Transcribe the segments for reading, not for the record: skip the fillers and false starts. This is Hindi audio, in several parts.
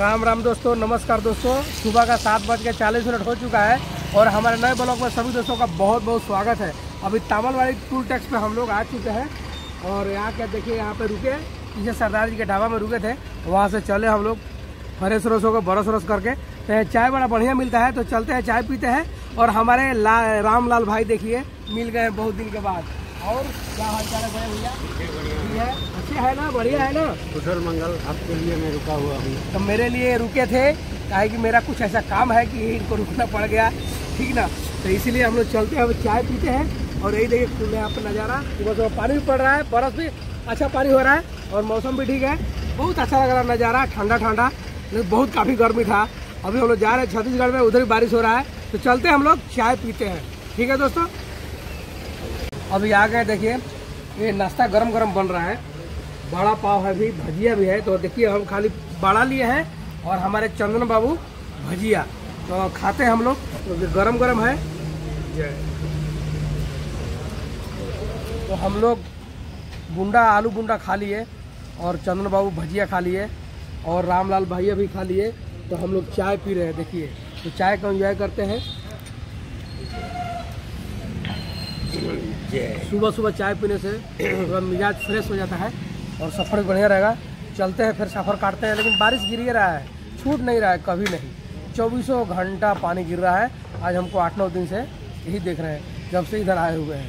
राम राम दोस्तों, नमस्कार दोस्तों। सुबह का 7:40 हो चुका है और हमारे नए ब्लॉग में सभी दोस्तों का बहुत बहुत स्वागत है। अभी तामलवाड़ी टूल टैक्स पे हम लोग आ चुके हैं और यहाँ क्या देखिए, यहाँ पे रुके पीछे सरदार जी के ढाबा में रुके थे, वहाँ से चले हम लोग फ्रेश व्रेश होकर बरस वरस करके। तो चाय बड़ा बढ़िया मिलता है, तो चलते हैं चाय पीते हैं। और हमारे रामलाल भाई देखिए मिल गए बहुत दिन के बाद। और क्या हाल चाल है भैया? है अच्छे है ना, बढ़िया है ना। कुशल मंगल। आपके लिए मैं रुका हुआ हूँ। तो मेरे लिए रुके थे, काहे कि मेरा कुछ ऐसा काम है कि इनको रुकना पड़ गया, ठीक ना। तो इसीलिए हम लोग चलते हैं, चाय पीते हैं। और यही देखिए खुले यहाँ पर नज़ारा, सुबह सुबह पानी भी पड़ रहा है, बरस भी अच्छा पानी हो रहा है और मौसम भी ठीक है। बहुत अच्छा लग रहा है नज़ारा, ठंडा ठंडा, लेकिन बहुत काफ़ी गर्मी था। अभी हम लोग जा रहे हैं छत्तीसगढ़ में, उधर भी बारिश हो रहा है। तो चलते हैं हम लोग चाय पीते हैं, ठीक है दोस्तों। अभी आ गए, देखिए ये नाश्ता गरम गरम बन रहा है। बड़ा पाव है भी, भजिया भी है। तो देखिए हम खाली बड़ा लिए हैं और हमारे चंदन बाबू भजिया। तो खाते हैं हम लोग, तो गरम गरम है। तो हम लोग बुंडा आलू बुंडा खा लिए और चंदन बाबू भजिया खा लिए और रामलाल भैया भी खा लिए। तो हम लोग चाय पी रहे हैं, देखिए। तो चाय को एंजॉय करते हैं। सुबह सुबह चाय पीने से मिजाज फ्रेश हो जाता है और सफ़र भी बढ़िया रहेगा। चलते हैं, फिर सफ़र काटते हैं। लेकिन बारिश गिर ही रहा है, छूट नहीं रहा है कभी नहीं। 24 घंटा पानी गिर रहा है। आज हमको 8-9 दिन से यही देख रहे हैं, जब से इधर आए हुए हैं।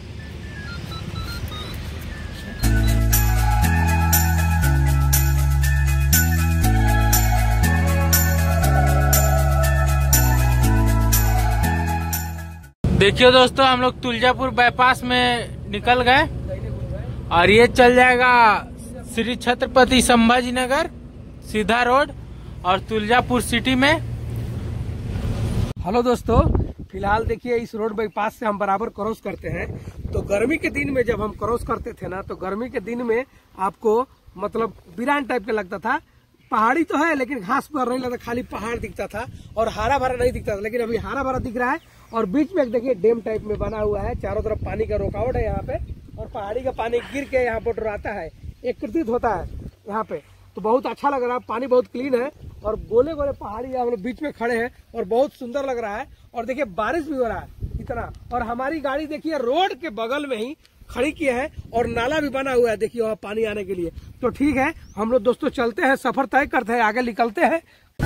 देखिए दोस्तों, हम लोग तुलजापुर बाईपास में निकल गए और ये चल जाएगा श्री छत्रपति संभाजी नगर सीधा रोड और तुलजापुर सिटी में। हेलो दोस्तों, फिलहाल देखिए इस रोड बाईपास से हम बराबर क्रॉस करते हैं। तो गर्मी के दिन में जब हम क्रॉस करते थे ना, तो गर्मी के दिन में आपको मतलब वीरान टाइप का लगता था। पहाड़ी तो है लेकिन घास पर नहीं लगता, खाली पहाड़ दिखता था और हरा भरा नहीं दिखता था। लेकिन अभी हरा भरा दिख रहा है और बीच में देखिए डैम टाइप में बना हुआ है। चारों तरफ पानी का रुकावट है यहाँ पे और पहाड़ी का पानी गिर के यहाँ पर आता है, एकत्रित होता है यहाँ पे। तो बहुत अच्छा लग रहा है, पानी बहुत क्लीन है और गोले गोले पहाड़ी हम लोग बीच में खड़े हैं और बहुत सुंदर लग रहा है। और देखिए बारिश भी हो रहा है इतना, और हमारी गाड़ी देखिए रोड के बगल में ही खड़ी किए हैं और नाला भी बना हुआ है, देखिए वहाँ पानी आने के लिए। तो ठीक है, हम लोग दोस्तों चलते हैं, सफर तय करते हैं, आगे निकलते हैं।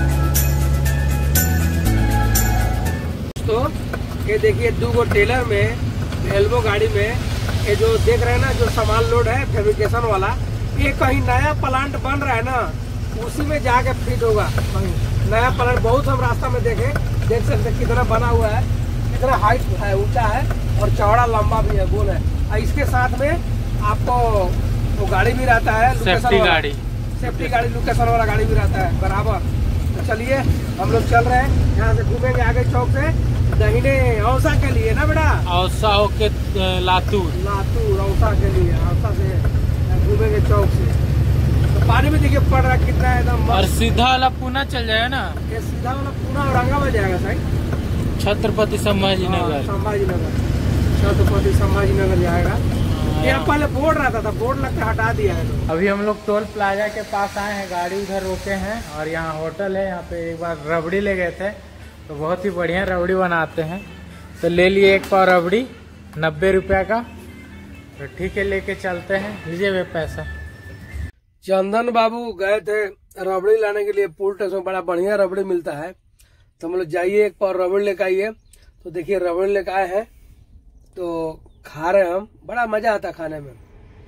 तो ये देखिए 2 टेलर में एल्बो गाड़ी में ये जो देख रहे हैं ना, जो सामान लोड है फैब्रिकेशन वाला, ये कहीं नया प्लांट बन रहा है ना, उसी में जाके फिट होगा। कहीं नया प्लांट बहुत हम रास्ता में देख सकते कितना बना हुआ है, कितना हाइट है, ऊंचा है और चौड़ा लंबा भी है, गोल है। और इसके साथ में आपको वो गाड़ी भी रहता है, सेफ्टी गाड़ी लोकेशन वाला गाड़ी भी रहता है बराबर। तो चलिए हम लोग चल रहे हैं, यहाँ से घूमेंगे आगे चौक से दहीने औसा के लिए ना बेटा, औसा होके लातूर औसा के लिए, औसा से घूमेंगे चौक से। तो पानी में देखिए पड़ रहा कितना है एकदम। और सीधा वाला पुणे चल जाएगा ना, ये सीधा वाला पुणे औरंगाबाद जाएगा साइड, छत्रपति संभाजी नगर छत्रपति संभाजी नगर जाएगा। ये पहले बोर्ड रहता था, बोर्ड लगता हटा दिया है। अभी हम लोग टोल प्लाजा के पास आए हैं, गाड़ी उधर रोके हैं और यहाँ होटल है। यहाँ पे एक बार रबड़ी ले गए थे, तो बहुत ही बढ़िया रबड़ी बनाते हैं। तो ले लिए 1 पाव रबड़ी 90 रुपया का। तो ठीक है, लेके चलते हैं, लीजिए वे पैसा। चंदन बाबू गए थे रबड़ी लाने के लिए, पुल स्टेशन बड़ा बढ़िया रबड़ी मिलता है। तो हम लोग जाइए 1 पाव रबड़ी लेकर आइए। तो देखिए रबड़ी लेकर आए हैं, तो खा रहे हैं हम, बड़ा मजा आता खाने में।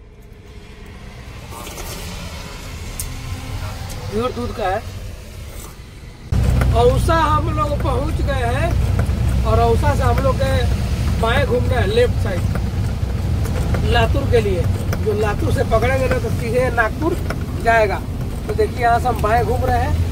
प्योर दूध का है। औसा हम लोग पहुंच गए हैं और औसा से हम लोग के बाएं घूमना है, लेफ्ट साइड लातूर के लिए। जो लातूर से पकड़ेंगे ना तो सीधे नागपुर जाएगा। तो देखिए यहाँ से हम बाएं घूम रहे हैं।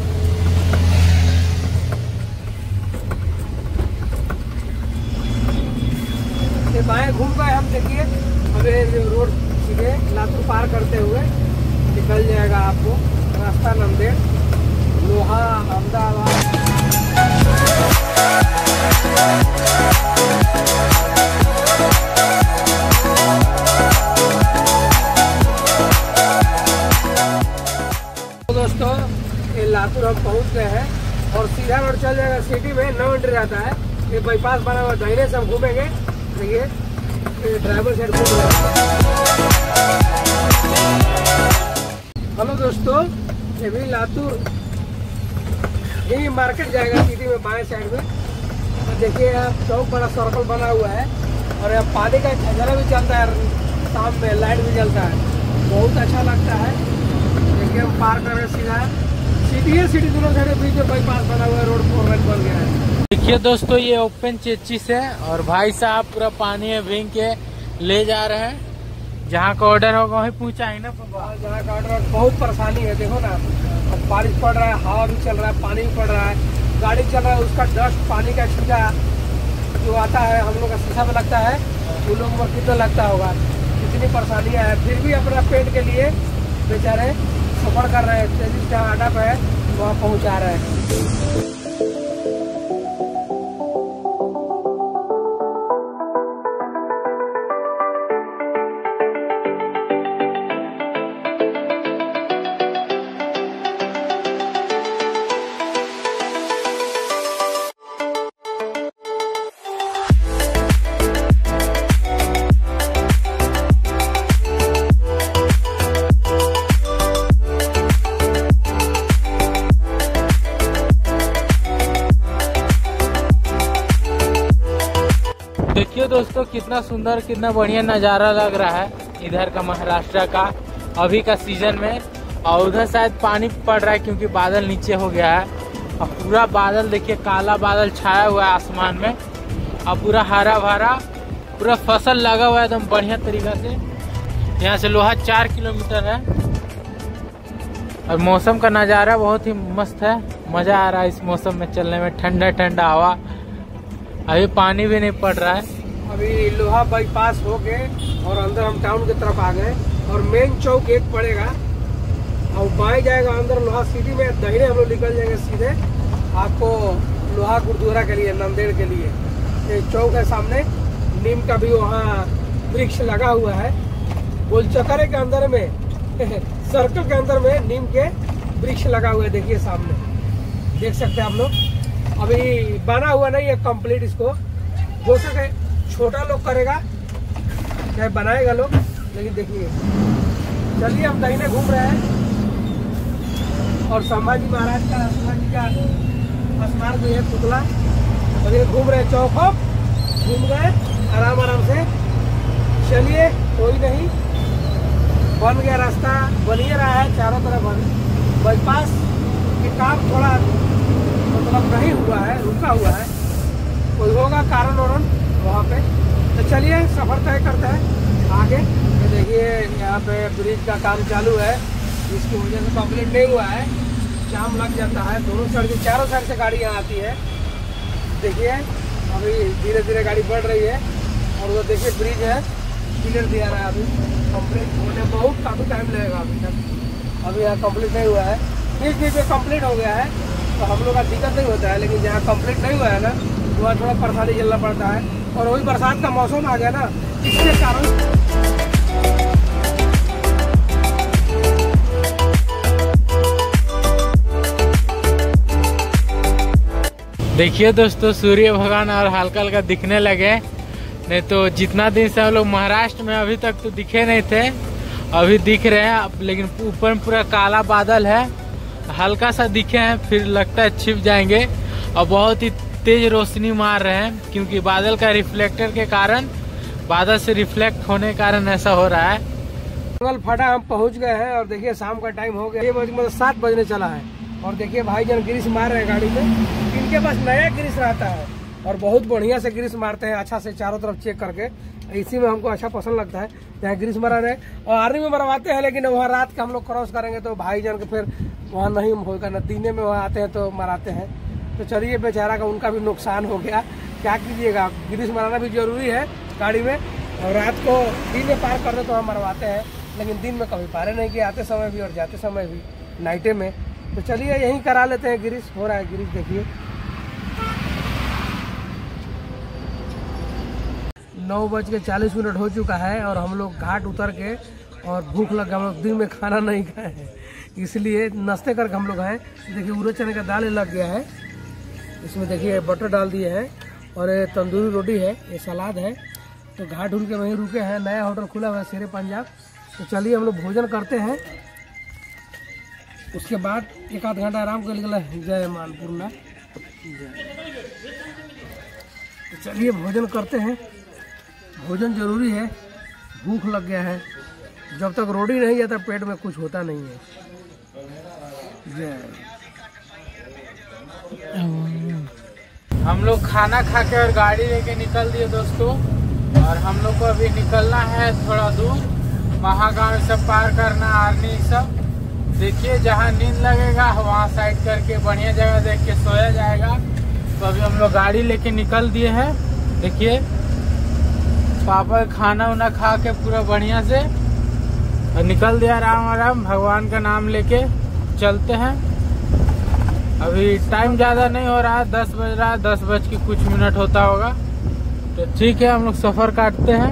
बाएं घूम गए हम, देखिए अभी रोड सीधे लातूर पार करते हुए निकल जाएगा आपको रास्ता नंदेड़, लोहा, अहमदाबाद। दोस्तों ये लातूर हम हम पहुंच गए हैं और सीधा रोड चल जाएगा सिटी में, 9 एंट्री रहता है। ये बाईपास बना हुआ, दाहिने से हम घूमेंगे। देखिए ड्राइवर साइड घूम रहा है। हेलो दोस्तों, ये भी लातूर यही मार्केट जाएगा सिटी में, बाएं साइड में। तो देखिए यहाँ चौक बड़ा सर्कल बना हुआ है और यहाँ पानी का खजाना भी चलता है, शाम में लाइट भी जलता है, बहुत अच्छा लगता है। देखिए हम पार कर रहे हैं, सीधा सिटी है, सिटी दोनों साइड बीच में बाईपास बना हुआ है, रोड 4 लेन बन गया है। देखिए दोस्तों, ये ओपन चेचिस है और भाई साहब पूरा पानी में भींग के ले जा रहे हैं। जहाँ का ऑर्डर होगा वहीं पहुँचाएंगे ना पापा। जहाँ का ऑर्डर, बहुत परेशानी है, देखो ना, अब बारिश पड़ रहा है, हवा भी चल रहा है, पानी भी पड़ रहा है, गाड़ी चल रहा है, उसका डस्ट, पानी का छींटा जो आता है हम लोग का शीशा में लगता है, उन लोगों को कितना लगता होगा। इतनी परेशानियाँ हैं, फिर भी अपना पेट के लिए बेचारे सफर कर रहे हैं। जहाँ अड्डा पे है वहाँ पहुँचा रहे हैं। देखिए दोस्तों, कितना सुंदर, कितना बढ़िया नज़ारा लग रहा है इधर का, महाराष्ट्र का अभी का सीजन में। और उधर शायद पानी पड़ रहा है क्योंकि बादल नीचे हो गया है। और पूरा बादल देखिए, काला बादल छाया हुआ है आसमान में और पूरा हरा भरा, पूरा फसल लगा हुआ है एकदम बढ़िया तरीका से। यहाँ से लोहा 4 किलोमीटर है और मौसम का नज़ारा बहुत ही मस्त है। मज़ा आ रहा है इस मौसम में चलने में, ठंडा ठंडा हवा। अभी पानी भी नहीं पड़ रहा है। अभी लोहा बाईपास हो गए और अंदर हम टाउन की तरफ आ गए और मेन चौक एक पड़ेगा और बाएं जाएगा अंदर लोहा सिटी में, दाहिने हम लोग निकल जाएंगे सीधे आपको लोहा गुरुद्वारा के लिए, नांदेड़ के लिए। ये चौक है सामने, नीम का भी वहाँ वृक्ष लगा हुआ है। गोलचक्कर के अंदर में सर्कल के अंदर में नीम के वृक्ष लगा हुआ है, देखिए सामने देख सकते हैं आप लोग। अभी बना हुआ नहीं है कंप्लीट, इसको हो सके छोटा लोग करेगा चाहे बनाएगा लोग, लेकिन देखिए। चलिए हम दाहिने घूम रहे हैं और संभाजी महाराज का, शिवाजी का स्मारक भी है, पुतला। और ये घूम रहे चौक, घूम गए आराम आराम से। चलिए, कोई नहीं, बन गया रास्ता, बन ही रहा है चारों तरफ। बाईपास के काम थोड़ा मतलब नहीं हुआ है, रुका हुआ है, कोई होगा कारण वारण वहाँ पे। तो चलिए सफर तय करते हैं आगे। तो देखिए यहाँ पे ब्रिज का काम चालू है, जिसकी वजह से कंप्लीट नहीं हुआ है, जाम लग जाता है। दोनों साइड से, चारों साइड से गाड़ी यहाँ आती है। देखिए अभी धीरे धीरे गाड़ी बढ़ रही है और वो देखिए ब्रिज है, क्लियर दिया रहा है। अभी कंप्लीट होने बहुत काफ़ी टाइम लगेगा अभी तक। अभी यहाँ कंप्लीट नहीं हुआ है, बीच बीच में कंप्लीट हो गया है तो हम लोग का दिक्कत नहीं होता है। लेकिन जहाँ कंप्लीट नहीं हुआ है ना, वहाँ थोड़ा परेशानी झेलना पड़ता है। और वही बरसात का मौसम आ गया ना, इसके कारण। देखिए दोस्तों, सूर्य भगवान और हल्का हल्का दिखने लगे। नहीं तो जितना दिन से हम लोग महाराष्ट्र में, अभी तक तो दिखे नहीं थे, अभी दिख रहे हैं। लेकिन ऊपर में पूरा काला बादल है, हल्का सा दिखे हैं, फिर लगता है छिप जाएंगे। और बहुत ही तेज रोशनी मार रहे हैं क्योंकि बादल का रिफ्लेक्टर के कारण, बादल से रिफ्लेक्ट होने के कारण ऐसा हो रहा है। जंगल फाटा हम पहुंच गए हैं और देखिए शाम का टाइम हो गया, ये मतलब 7 बजने चला है। और देखिए भाईजान ग्रीस मार रहे हैं गाड़ी में, इनके पास नया ग्रीस रहता है और बहुत बढ़िया से ग्रीस मारते हैं, अच्छा से चारों तरफ चेक करके। इसी में हमको अच्छा पसंद लगता है, यहाँ ग्रीस मरा रहे और आर्मी में मरवाते हैं। लेकिन वहाँ रात का हम लोग क्रॉस करेंगे तो भाईजान के फिर वहाँ नहीं होगा, न दिने में वहाँ आते हैं तो मराते हैं। तो चलिए, बेचारा का उनका भी नुकसान हो गया, क्या कीजिएगा, ग्रीस मराना भी जरूरी है गाड़ी में। और रात को दिन में पार करते तो हम मरवाते हैं, लेकिन दिन में कभी पारे नहीं किए, आते समय भी और जाते समय भी, नाइटे में। तो चलिए यहीं करा लेते हैं, ग्रीस हो रहा है। ग्रीस देखिए 9:40 हो चुका है और हम लोग घाट उतर के, और भूख लग गया, हम लोग दिन में खाना नहीं खाए हैं इसलिए नाश्ते करके हम लोग हैं। देखिए उड़द चने का दाल लग गया है, इसमें देखिए बटर डाल दिए हैं और ये तंदूरी रोटी है, ये सलाद है। तो घाट ढूंढ के वहीं रुके हैं, नया होटल खुला हुआ है शेरे पंजाब। तो चलिए हम लोग भोजन करते हैं, उसके बाद एक आध घंटा आराम कर निकला। जय मानपुरना। तो चलिए भोजन करते हैं, भोजन जरूरी है, भूख लग गया है। जब तक रोटी नहीं जाता पेट में कुछ होता नहीं है। जय। हम लोग खाना खा के और गाड़ी लेके निकल दिए दोस्तों, और हम लोग को अभी निकलना है थोड़ा दूर, महागांव सब पार करना, आर्नी सब। देखिए जहाँ नींद लगेगा वहाँ साइड करके बढ़िया जगह देख के सोया जाएगा। तो अभी हम लोग गाड़ी लेके निकल दिए हैं। देखिए पापा खाना वाना खा के पूरा बढ़िया से और निकल दिया आराम आराम, भगवान का नाम लेके चलते हैं। अभी टाइम ज़्यादा नहीं हो रहा, 10 बज रहा है, 10 बज के कुछ मिनट होता होगा। तो ठीक है हम लोग सफ़र काटते हैं।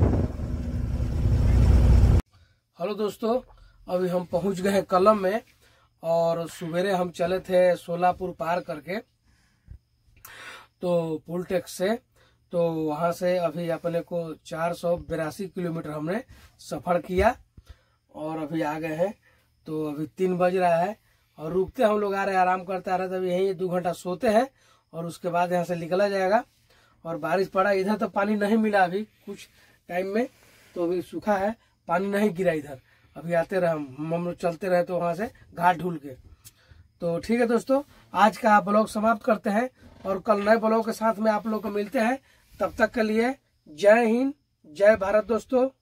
हेलो दोस्तों, अभी हम पहुंच गए हैं कलम में, और सवेरे हम चले थे सोलापुर पार करके, तो पुल टैक्स से। तो वहां से अभी अपने को 482 किलोमीटर हमने सफर किया और अभी आ गए हैं। तो अभी 3 बज रहा है और रुकते हम लोग आ रहे हैं, आराम करते आ रहे थे। अभी यहीं 2 घंटा सोते हैं और उसके बाद यहाँ से निकला जाएगा। और बारिश पड़ा इधर, तो पानी नहीं मिला अभी कुछ टाइम में, तो अभी सूखा है, पानी नहीं गिरा इधर। अभी आते रहे हम लोग, चलते रहे तो वहां से घाट ढूल के। तो ठीक है दोस्तों, आज का ब्लॉग समाप्त करते हैं और कल नए ब्लॉग के साथ में आप लोग को मिलते हैं। तब तक के लिए जय हिंद, जय भारत दोस्तों।